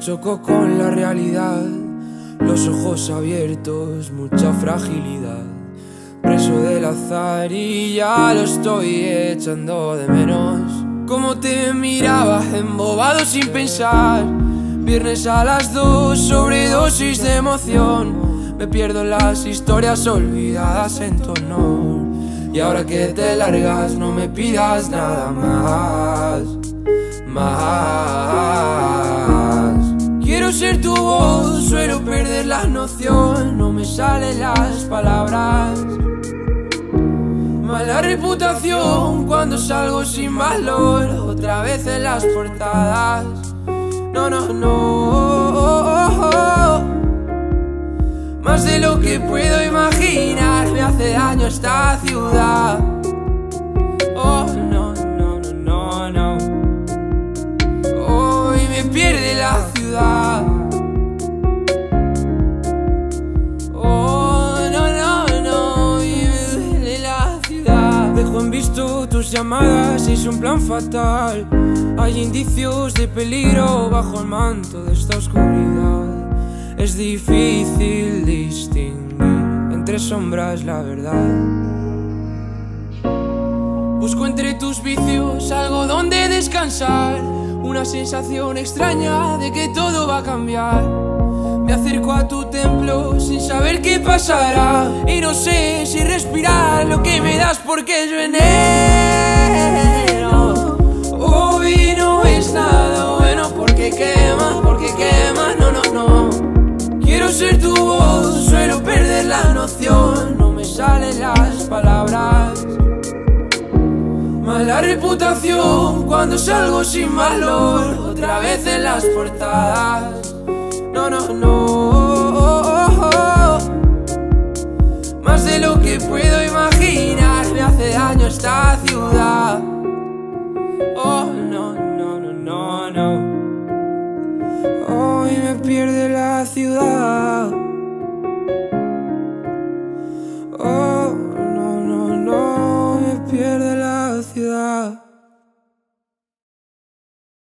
Choco con la realidad, los ojos abiertos, mucha fragilidad. Preso del azar y ya lo estoy echando de menos. Como te miraba embobado sin pensar. Viernes a las 2, sobredosis de emoción. Me pierdo en las historias olvidadas en tu honor. Y ahora que te largas no me pidas nada más. Quiero ser tu voz, suelo perder la noción. No me salen las palabras. Mala reputación cuando salgo sin valor. Otra vez en las portadas. No, no, no. Más de lo que puedo imaginar. Me hace daño esta ciudad. Oh, no, no, no, no, no. Hoy me pierde la ciudad. Oh, no, no, no. Y me duele la ciudad. Dejo en visto tus llamadas, es un plan fatal. Hay indicios de peligro bajo el manto de esta oscuridad. Es difícil distinguir entre sombras la verdad. Busco entre tus vicios algo donde descansar. Una sensación extraña de que todo va a cambiar. Me acerco a tu templo sin saber qué pasará. Y no sé si respirar lo que me das porque es veneno. Hoy no es nada bueno porque quema, no, no, no. Quiero ser tu voz, suelo perder la noción. No me salen las palabras. Mala reputación cuando salgo sin valor. Otra vez en las portadas. No, no, no. Más de lo que puedo imaginar. Me hace daño esta ciudad.